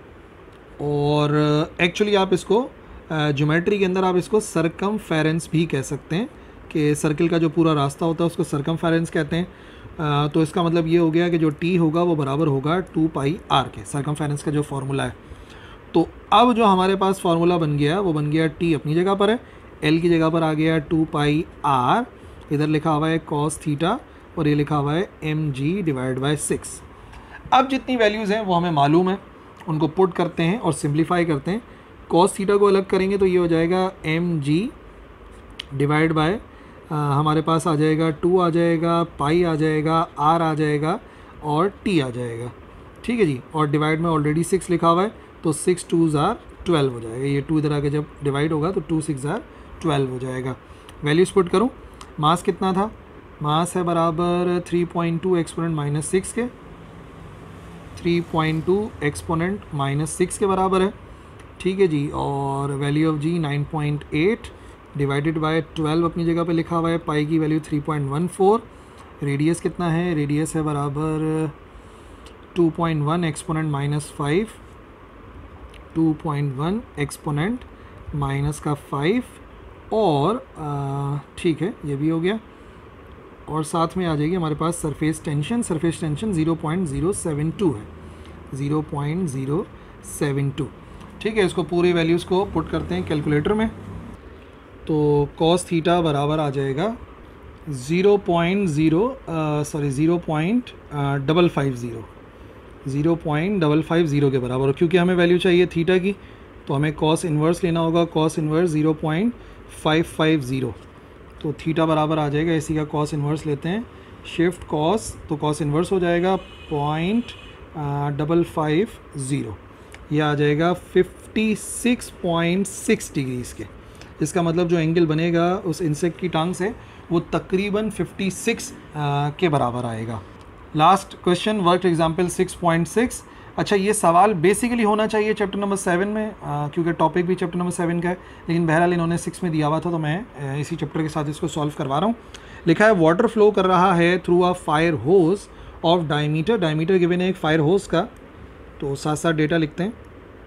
और एक्चुअली uh, आप इसको ज्योमेट्री uh, के अंदर आप इसको सरकमफेरेंस भी कह सकते हैं, कि सर्किल का जो पूरा रास्ता होता है उसको सरकमफेरेंस कहते हैं। uh, तो इसका मतलब ये हो गया कि जो t होगा वो बराबर होगा टू पाई आर के, सरकमफेरेंस का जो फार्मूला है। तो अब जो हमारे पास फार्मूला बन गया वो बन गया t अपनी जगह पर है, l की जगह पर आ गया टू पाई आर, इधर लिखा हुआ है cos थीटा, और ये लिखा हुआ है M G divide by six. अब जितनी वैल्यूज़ हैं वो हमें मालूम है, उनको पुट करते हैं और सिंप्लीफाई करते हैं। cos थीटा को अलग करेंगे तो ये हो जाएगा एम जी डिवाइड बाय, हमारे पास आ जाएगा टू आ जाएगा, पाई आ जाएगा, आर आ जाएगा, और टी आ जाएगा। ठीक है जी, और डिवाइड में ऑलरेडी सिक्स लिखा हुआ है, तो सिक्स टू ज़ार ट्वेल्व हो जाएगा। ये टू इधर आके जब डिवाइड होगा तो टू सिक्स ज़ार ट्वेल्व हो जाएगा। वैल्यूज़ पुट करूँ, मास कितना था, मास है बराबर three point two exponent minus six के, three point two exponent minus six के बराबर है। ठीक है जी, और value of G nine point eight divided by twelve अपनी जगह पे लिखा हुआ है, पाई की value three point one four. Radius कितना है, रेडियस है बराबर two point one exponent minus five, two point one exponent minus का फाइव, और ठीक है ये भी हो गया। और साथ में आ जाएगी हमारे पास surface tension, surface tension zero point zero seven two है, zero point zero seven two. ठीक है, इसको पूरी वैल्यूज़ को पुट करते हैं कैलकुलेटर में, तो cos थीटा बराबर आ जाएगा zero point zero sorry zero point double five zero, zero point double five zero के बराबर। क्योंकि हमें वैल्यू चाहिए थीटा की तो हमें cos इन्वर्स लेना होगा, cos inverse zero point five five zero, तो थीटा बराबर आ जाएगा, इसी का cos इन्वर्स लेते हैं, शिफ्ट cos, तो cos इन्वर्स हो जाएगा पॉइंट डबल फाइव ज़ीरो, यह आ जाएगा fifty six point six degrees के। इसका मतलब जो एंगल बनेगा उस इंसेक्ट की टांग से वो तकरीबन फिफ्टी सिक्स के बराबर आएगा। Last question, work example six point six. अच्छा, ये सवाल बेसिकली होना चाहिए चैप्टर नंबर सेवन में, आ, क्योंकि टॉपिक भी चैप्टर नंबर सेवन का है, लेकिन बहरहाल इन्होंने सिक्स में दिया हुआ था तो मैं आ, इसी चैप्टर के साथ इसको सॉल्व करवा रहा हूँ। लिखा है वाटर फ्लो कर रहा है through a fire hose of diameter, diameter given है एक फायर होज का, तो साथ साथ डेटा लिखते हैं।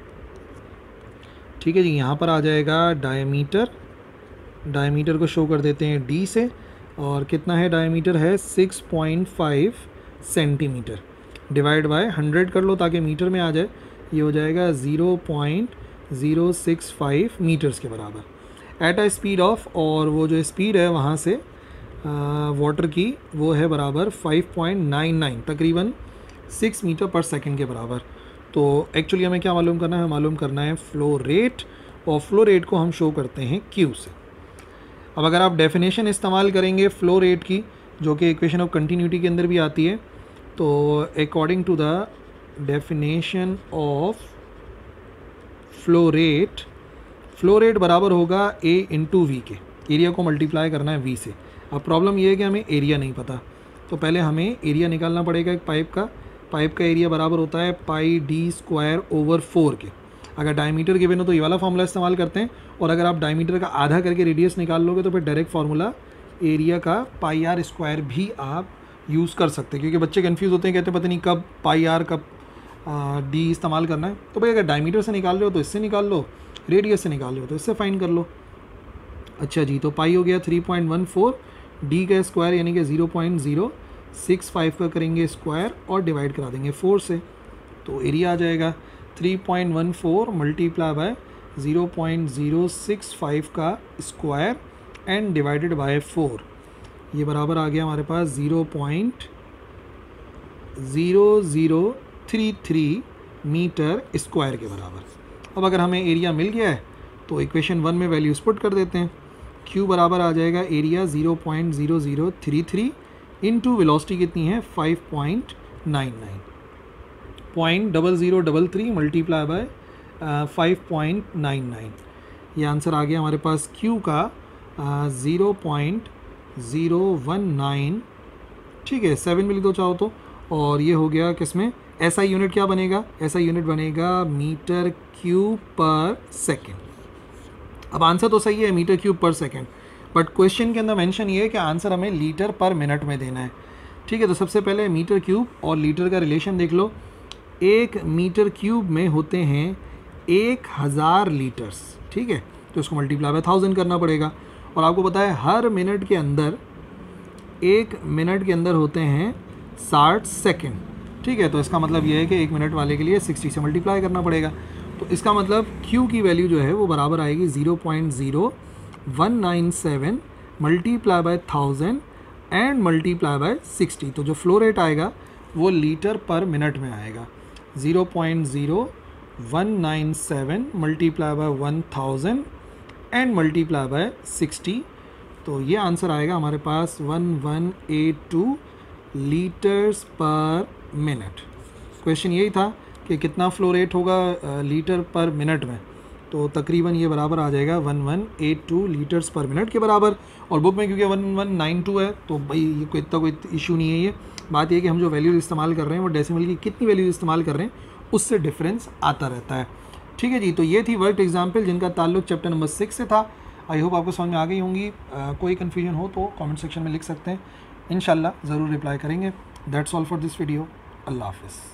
ठीक है जी, यहाँ पर आ जाएगा डायमीटर, डायमीटर को शो कर देते हैं डी से, और कितना है डायमीटर है six point five centimetre, divide by hundred कर लो ताकि मीटर में आ जाए, ये हो जाएगा zero point zero six five metres के बराबर एट अ स्पीड ऑफ, और वो जो स्पीड है वहाँ से वाटर की वो है बराबर फाइव पॉइंट नाइन नाइन, तकरीबन सिक्स मीटर पर सेकंड के बराबर। तो एक्चुअली हमें क्या मालूम करना है, मालूम करना है फ़्लो रेट, और फ्लो रेट को हम शो करते हैं क्यू से। अब अगर आप डेफिनेशन इस्तेमाल करेंगे फ़्लो रेट की, जो कि इक्वेशन ऑफ कंटिन्यूटी के अंदर भी आती है। तो according to the definition of flow rate, flow rate बराबर होगा ए इंटू वी के, एरिया को मल्टीप्लाई करना है वी से। अब प्रॉब्लम ये है कि हमें एरिया नहीं पता, तो पहले हमें एरिया निकालना पड़ेगा एक पाइप का। पाइप का एरिया बराबर होता है pi D square over four के। अगर डायमीटर गिवन हो तो ये वाला फार्मूला इस्तेमाल करते हैं, और अगर आप डायमीटर का आधा करके रेडियस निकाल लोगे तो फिर डायरेक्ट फार्मूला एरिया का पाई आर स्क्वायर भी आप यूज़ कर सकते हैं, क्योंकि बच्चे कंफ्यूज होते हैं, कहते हैं पता नहीं कब पाई आर कब डी इस्तेमाल करना है। तो भाई अगर डायमीटर से निकाल रहे हो तो इससे निकाल लो, रेडियस से निकाल रहे हो तो इससे फाइंड कर लो। अच्छा जी, तो पाई हो गया three point one four, D का स्क्वायर यानी कि zero point zero six five का करेंगे स्क्वायर और डिवाइड करा देंगे फोर से, तो एरिया आ जाएगा three point one four multiply by zero point zero six five का square and divided by four. ये बराबर आ गया हमारे पास zero point zero zero three three metre square के बराबर। अब अगर हमें एरिया मिल गया है तो इक्वेशन वन में वैल्यूज पुट कर देते हैं। Q बराबर आ जाएगा area zero point zero zero three three into velocity कितनी है five point nine nine, point double zero double three multiply by five point nine nine. ये आंसर आ गया हमारे पास Q का zero point zero one nine, ठीक है, सेवन में लिख दो चाहो तो। और ये हो गया किसमें, ऐसा यूनिट क्या बनेगा, ऐसा यूनिट बनेगा मीटर क्यूब पर सेकेंड। अब आंसर तो सही है metre cube per second, but question के अंदर मेंशन ये है कि आंसर हमें लीटर पर मिनट में देना है। ठीक है, तो सबसे पहले मीटर क्यूब और लीटर का रिलेशन देख लो। एक मीटर क्यूब में होते हैं एक हज़ार लीटर्स, ठीक है, तो इसको मल्टीप्लाई बाय थाउजेंड करना पड़ेगा। और आपको पता है हर मिनट के अंदर, एक मिनट के अंदर होते हैं साठ सेकेंड, ठीक है, तो इसका मतलब ये है कि एक मिनट वाले के लिए सिक्सटी से मल्टीप्लाई करना पड़ेगा। तो इसका मतलब Q की वैल्यू जो है वो बराबर आएगी zero point zero one nine seven multiply by thousand and multiply by sixty. तो जो फ्लो रेट आएगा वो लीटर पर मिनट में आएगा, zero point zero one nine seven multiply by one thousand and multiply by sixty. तो ये answer आएगा हमारे पास one one eight two litres per minute. Question यही था कि कितना फ्लो रेट होगा लीटर पर मिनट में, तो तकरीबन ये बराबर आ जाएगा one one eight two litres per minute के बराबर। और बुक में क्योंकि वन वन नाइन टू है तो भाई ये कोई इतना कोई इशू नहीं है। ये बात ये कि हम जो वैल्यूज इस्तेमाल कर रहे हैं वो डेसिमल की कितनी वैल्यूज इस्तेमाल कर रहे हैं उससे डिफरेंस आता रहता है। ठीक है जी, तो ये थी वर्क एग्जाम्पल जिनका ताल्लुक चैप्टर नंबर सिक्स से था। आई होप आपको समझ में आ गई होंगी। आ, कोई कन्फ्यूजन हो तो कमेंट सेक्शन में लिख सकते हैं, इंशाल्लाह ज़रूर रिप्लाई करेंगे। That's all for this video. अल्लाह हाफ़िज़।